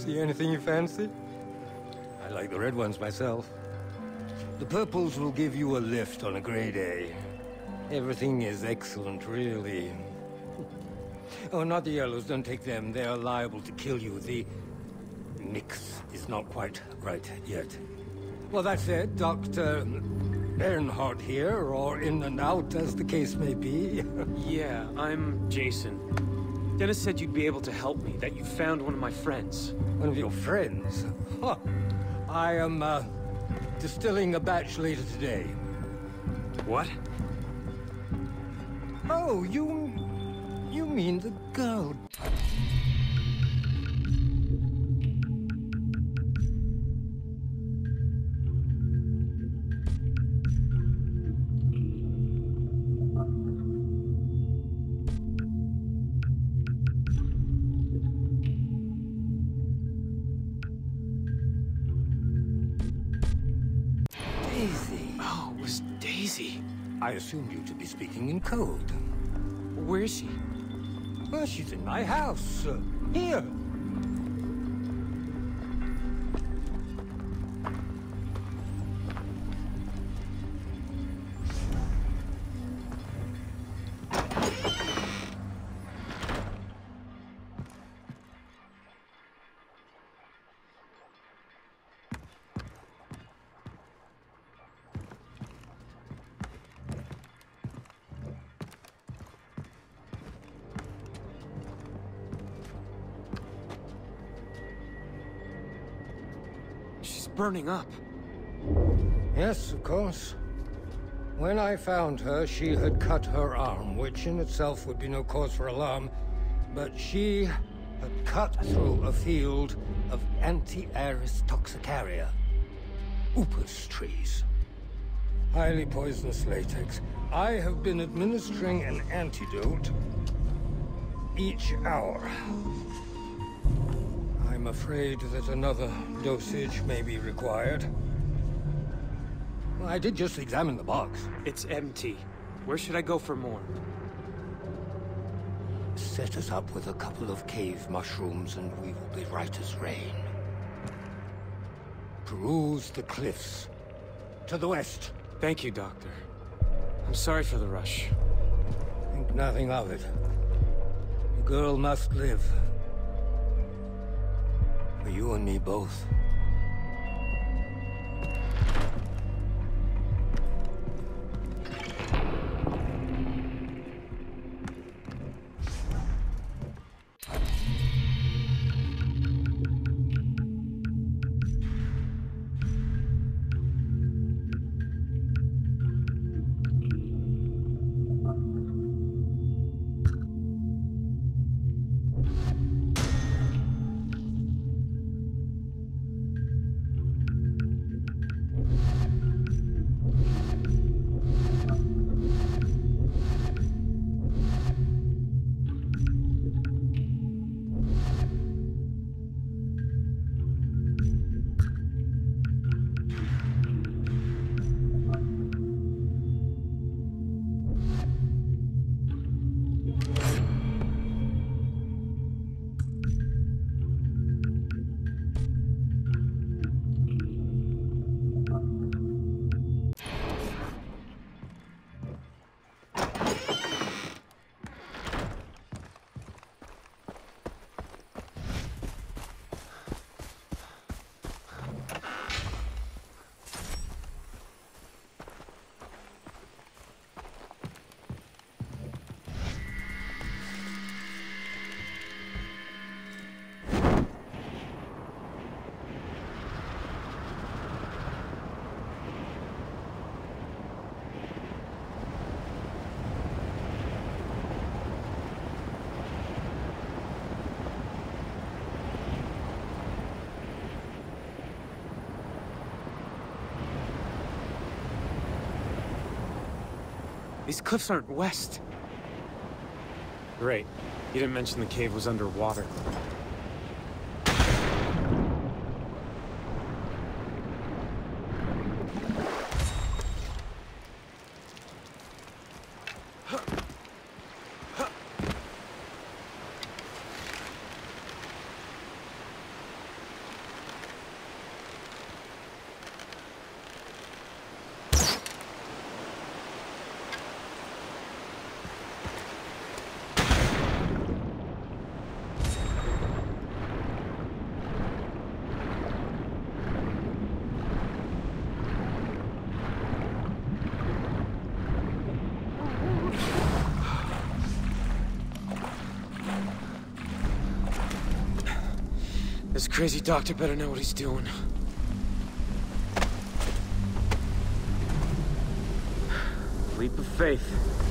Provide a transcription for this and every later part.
See anything you fancy? I like the red ones myself. The purples will give you a lift on a grade A. Everything is excellent, really. Oh, not the yellows. Don't take them. They are liable to kill you. The mix is not quite right yet. Well, that said, Dr. Bernhardt here, or in and out, as the case may be. Yeah, I'm Jason. Dennis said you'd be able to help me, that you found one of my friends. One of your friends? Huh. I am, distilling a batch later today. What? Oh, you mean the girl. Daisy. Oh, it was Daisy. I assumed you to be speaking in code. Where is she? Well, she's in my house. Here. She's burning up. Yes, of course. When I found her, she had cut her arm, which in itself would be no cause for alarm, but she had cut through a field of Anti-Aris toxicaria, upas trees. Highly poisonous latex. I have been administering an antidote each hour. I'm afraid that another dosage may be required. Well, I did just examine the box. It's empty. Where should I go for more? Set us up with a couple of cave mushrooms and we will be right as rain. Peruse the cliffs. To the west. Thank you, Doctor. I'm sorry for the rush. Think nothing of it. The girl must live. For you and me both. These cliffs aren't west. Great. You didn't mention the cave was underwater. This crazy doctor better know what he's doing. Leap of faith.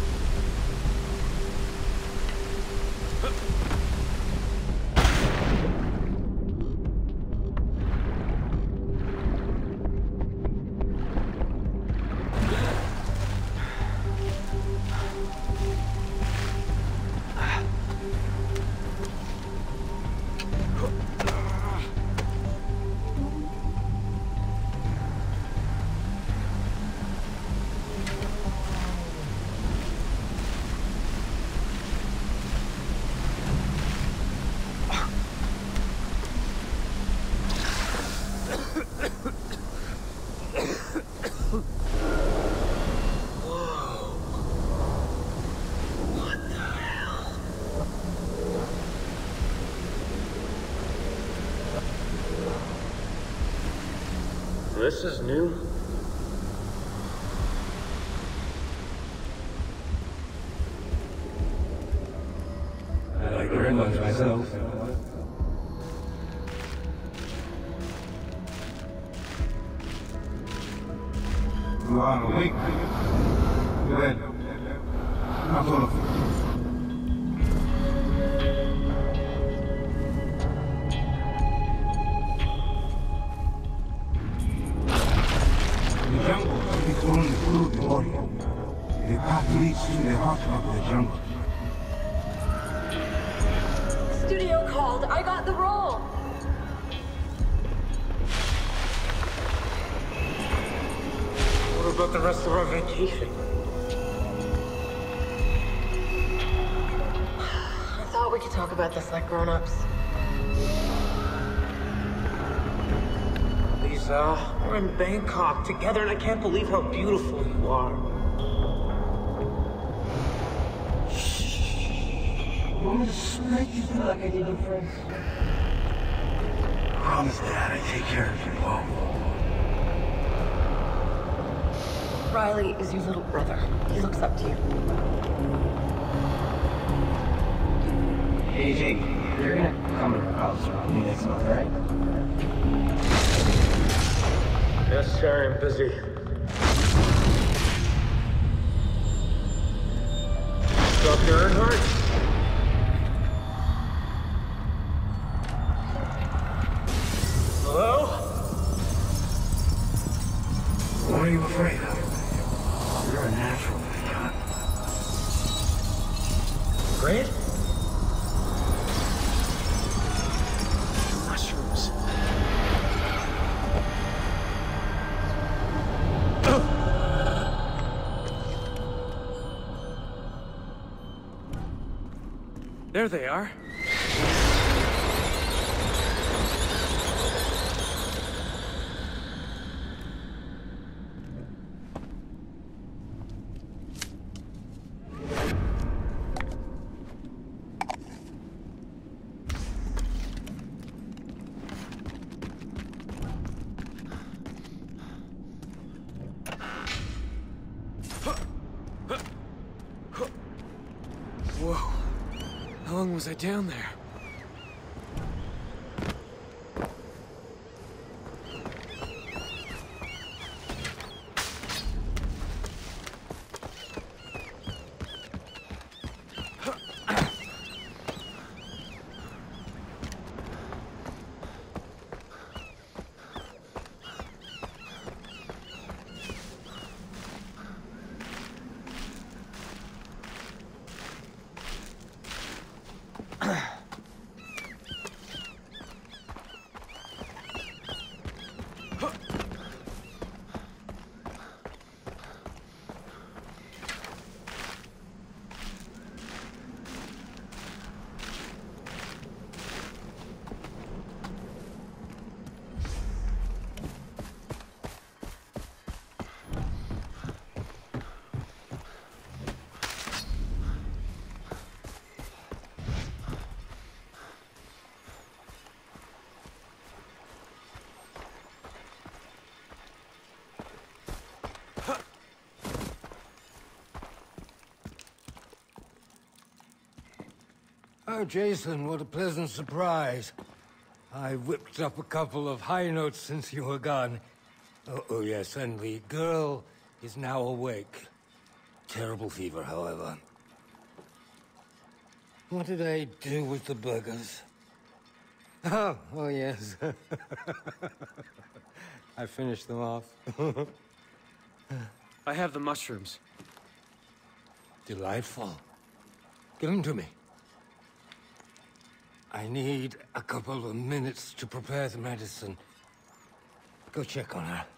This is new. I like the red ones myself. You are awake. Well, not all of you. The jungle is only through the warrior. The path leads to the heart of the jungle. Studio called. I got the role. What about the rest of our vacation? I thought we could talk about this like grown-ups. Lisa, we're in Bangkok together and I can't believe how beautiful you are. You want me to smack you like I did your friends? Promise, Dad, I take care of you both. Riley is your little brother. He looks up to you. Hey, Jake, you're gonna come to our house around me next month, right? Yes, sir, I'm busy. Dr. Earnhardt? Hello? What are you afraid of? You're a natural, John. Grant? Mushrooms. There they are. Whoa. How long was I down there? Oh, Jason, what a pleasant surprise. I whipped up a couple of high notes since you were gone. Oh, yes, and the girl is now awake. Terrible fever, however. What did I do with the burgers? Oh yes. I finished them off. I have the mushrooms. Delightful. Give them to me. I need a couple of minutes to prepare the medicine. Go check on her.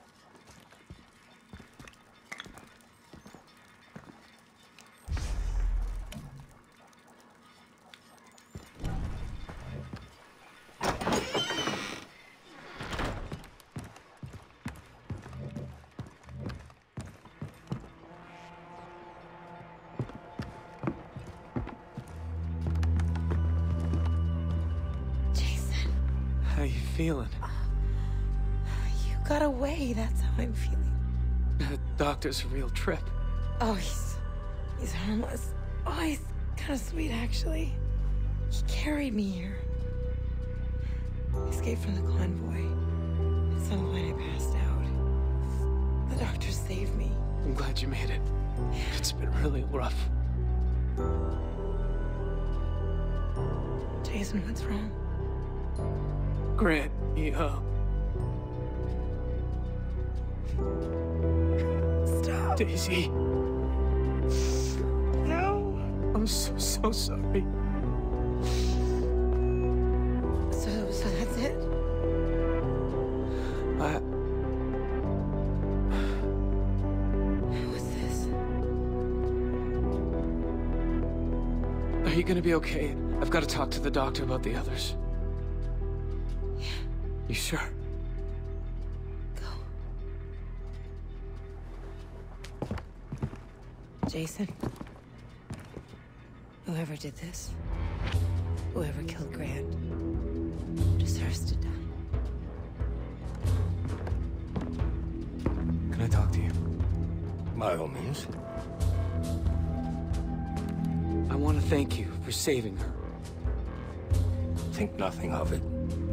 How you feeling? You got away, that's how I'm feeling. The doctor's a real trip. Oh, he's harmless. Oh, he's kind of sweet, actually. He carried me here. I escaped from the convoy. At some point, I passed out. The doctor saved me. I'm glad you made it. It's been really rough. Jason, what's wrong? Grant, Stop. Daisy. No. I'm so sorry. So that's it? What's this? Are you gonna be okay? I've got to talk to the doctor about the others. Yeah. You sure? Go. Jason. Whoever did this, whoever killed Grant, deserves to die. Can I talk to you? By all means. I want to thank you for saving her. Think nothing of it.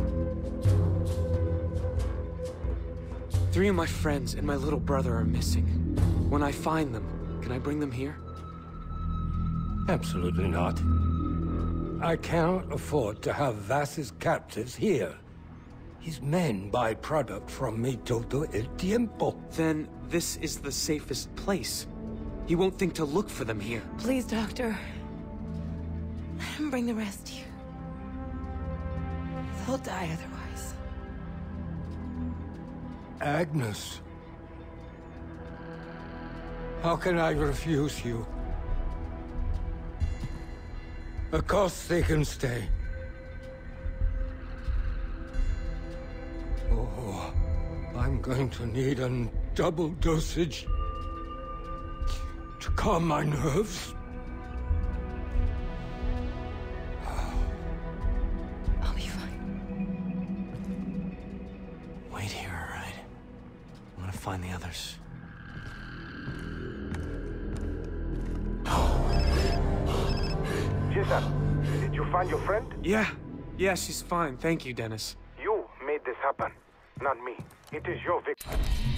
3 of my friends and my little brother are missing. When I find them, can I bring them here? Absolutely not. I cannot afford to have Vass's captives here. His men buy product from me todo el tiempo. Then this is the safest place. He won't think to look for them here. Please, Doctor. Let him bring the rest here. They'll die otherwise. Agnes. How can I refuse you? Of course they can stay. Oh, I'm going to need a double dosage to calm my nerves. I'll be fine. Wait here, all right? I'm gonna find the others. Jason, did you find your friend? Yeah, she's fine. Thank you, Dennis. You made this happen, not me. It is your victory.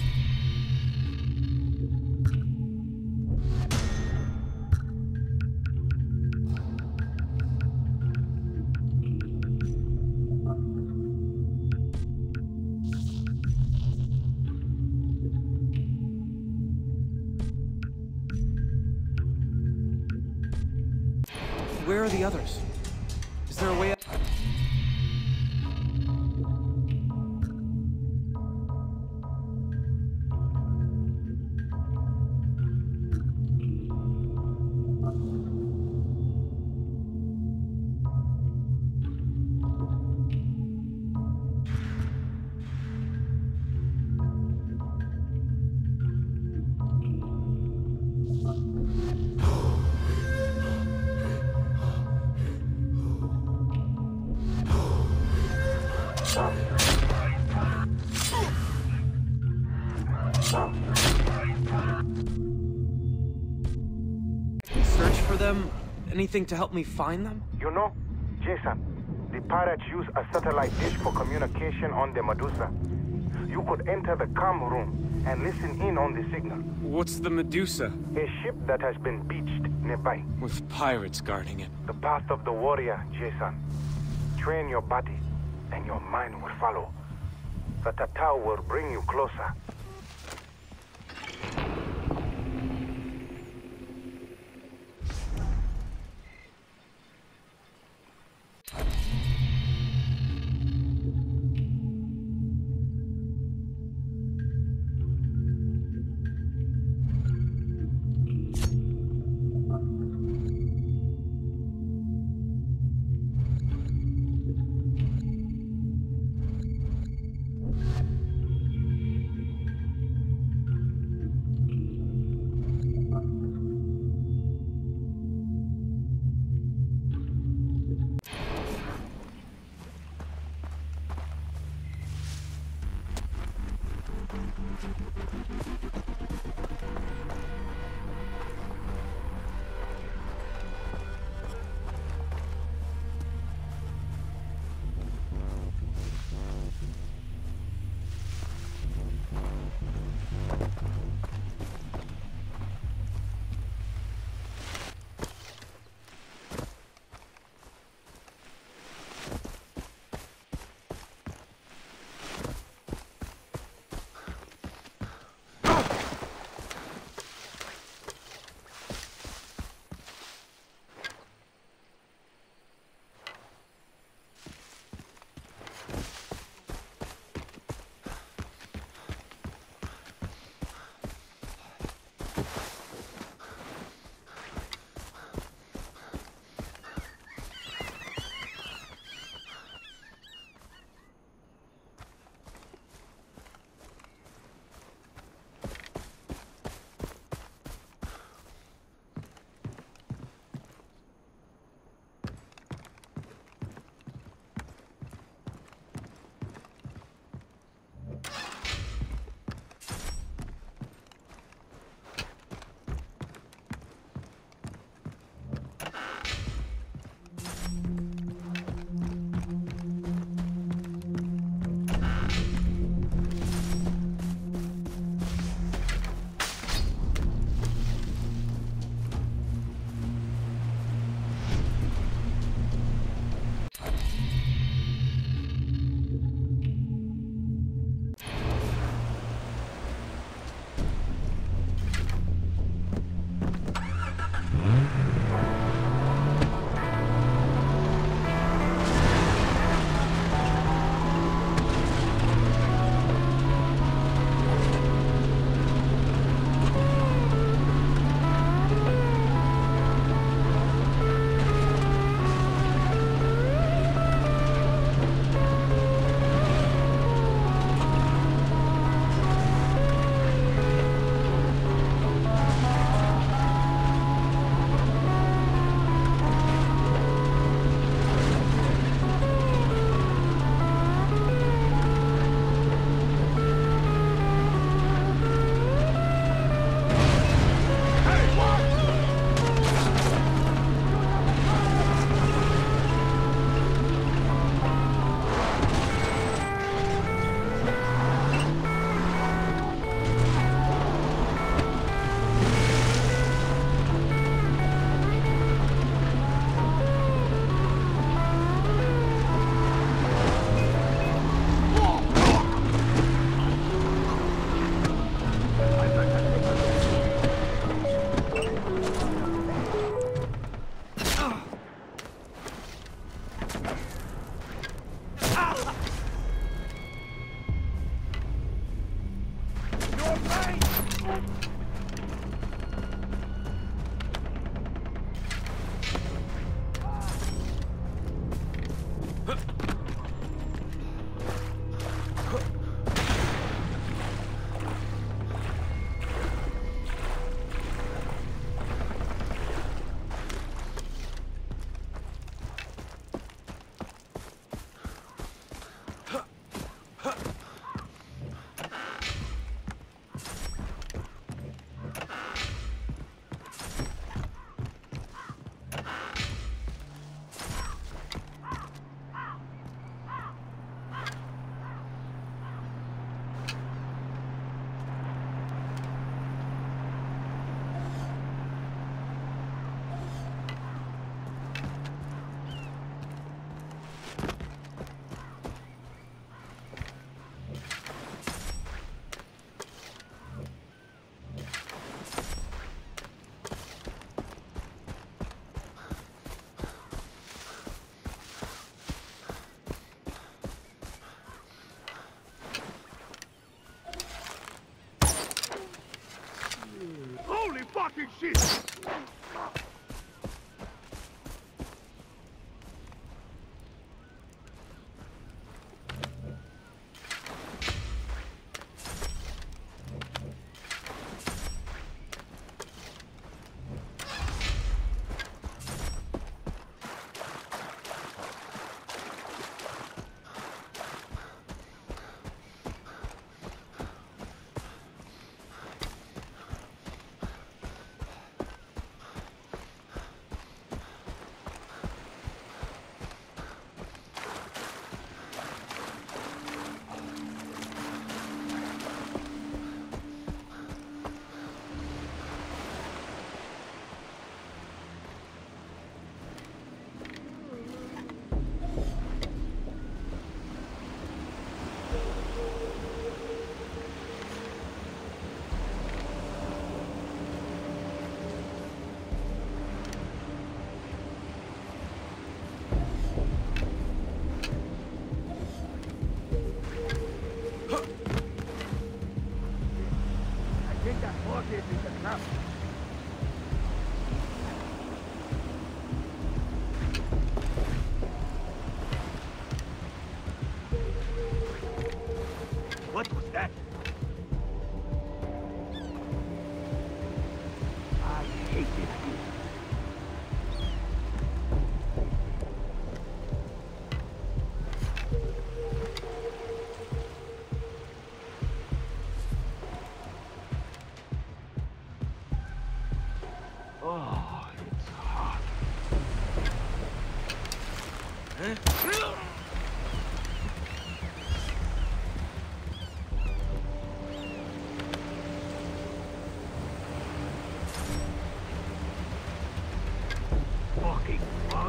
Where are the others? Is there a way out? Search for them? Anything to help me find them? You know, Jason, The pirates use a satellite dish for communication on the Medusa. You could enter the comm room and listen in on the signal. What's the Medusa? A ship that has been beached nearby. With pirates guarding it. The path of the warrior, Jason. Train your body, and your mind will follow. The Tatau will bring you closer. Fucking bugs.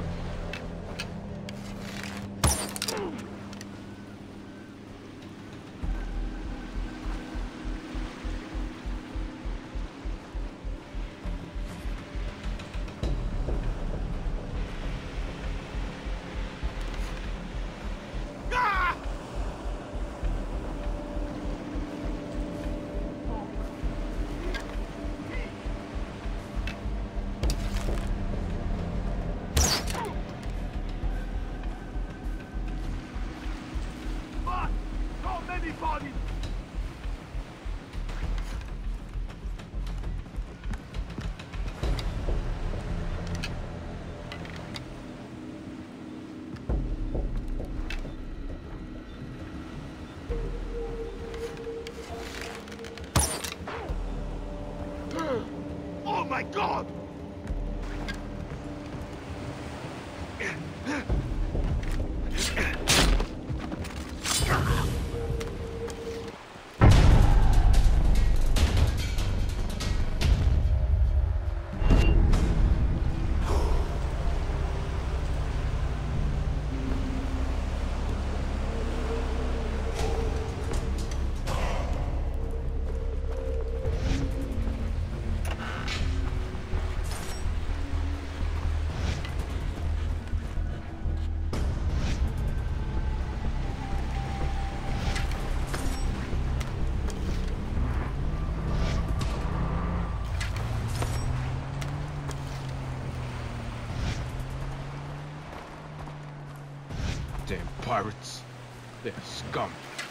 Oh my god! Damn pirates. They're scum.